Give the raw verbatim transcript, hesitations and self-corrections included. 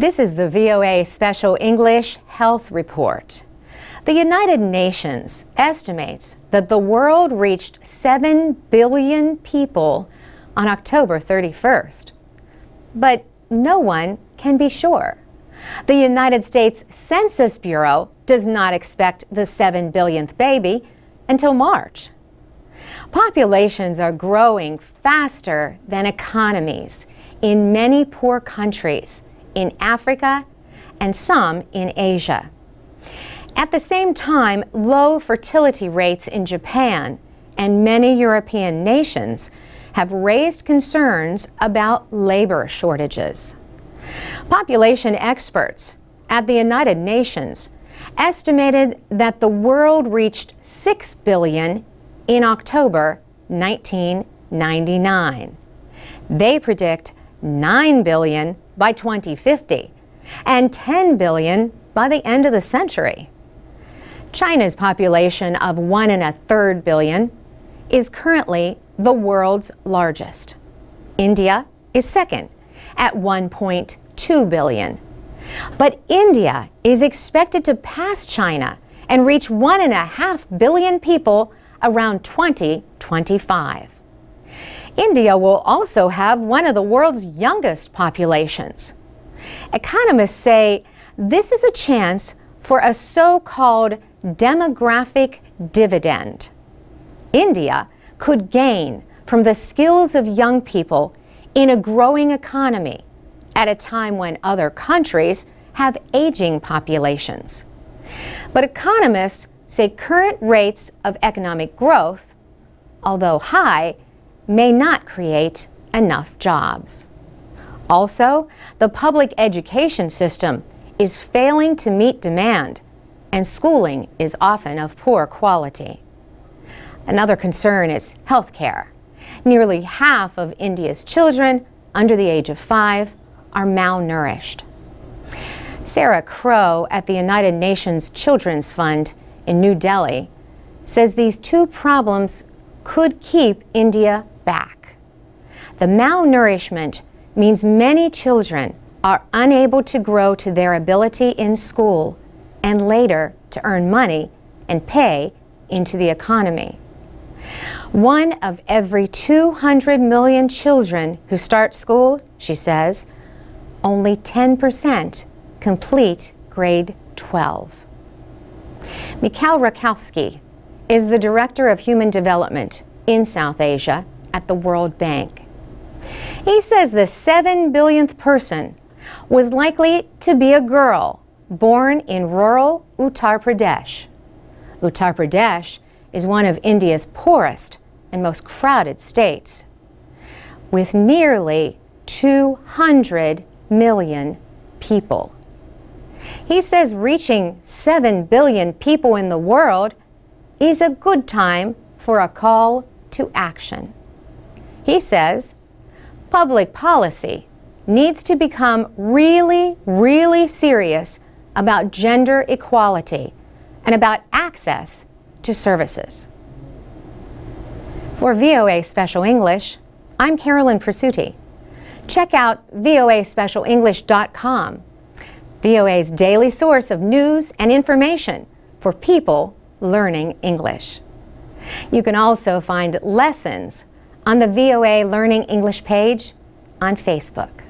This is the V O A Special English Health Report. The United Nations estimates that the world reached seven billion people on October thirty-first. But no one can be sure. The United States Census Bureau does not expect the seven billionth baby until March. Populations are growing faster than economies in many poor countries in Africa and some in Asia. At the same time, low fertility rates in Japan and many European nations have raised concerns about labor shortages. Population experts at the United Nations estimated that the world reached six billion in October nineteen ninety-nine. They predict nine billion by twenty fifty and ten billion by the end of the century. China's population of one and a third billion is currently the world's largest. India is second at one point two billion. But India is expected to pass China and reach one and a half billion people around twenty twenty-five. India will also have one of the world's youngest populations. Economists say this is a chance for a so-called demographic dividend. India could gain from the skills of young people in a growing economy at a time when other countries have aging populations. But economists say current rates of economic growth, although high, may not create enough jobs. Also, the public education system is failing to meet demand, and schooling is often of poor quality. Another concern is health care. Nearly half of India's children under the age of five are malnourished. Sarah Crow at the United Nations Children's Fund in New Delhi says these two problems could keep India back. The malnourishment means many children are unable to grow to their ability in school and later to earn money and pay into the economy. One of every two hundred million children who start school, she says, only ten percent complete grade twelve. Mikhail Rakowski is the Director of Human Development in South Asia at the World Bank. He says the seven billionth person was likely to be a girl born in rural Uttar Pradesh. Uttar Pradesh is one of India's poorest and most crowded states, with nearly two hundred million people. He says reaching seven billion people in the world is a good time for a call to action. He says public policy needs to become really, really serious about gender equality and about access to services. For V O A Special English, I'm Carolyn Presutti. Check out V O A special english dot com, V O A's daily source of news and information for people learning English. You can also find lessons on the V O A Learning English page on Facebook.